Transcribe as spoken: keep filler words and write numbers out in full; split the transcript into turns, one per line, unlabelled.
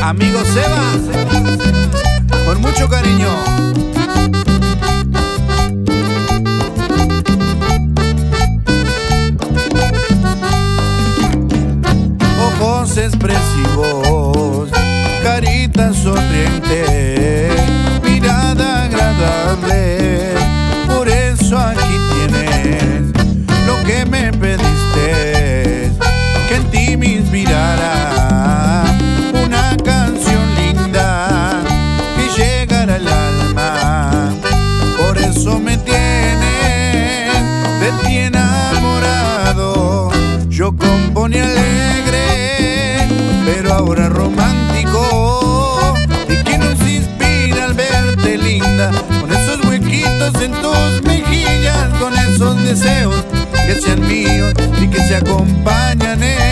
Amigo Seba, con mucho cariño. Ojos expresivos, carita sonriente, mirada agradable. Por eso aquí tienes lo que me pediste, que en ti me inspirara una canción linda que llegara al alma. Por eso me tienes de ti enamorado. Yo compone alegre, pero ahora romántico. ¿Y que nos inspira al verte linda, con esos huequitos en tus mejillas, con esos deseos que sean míos y que se acompañan en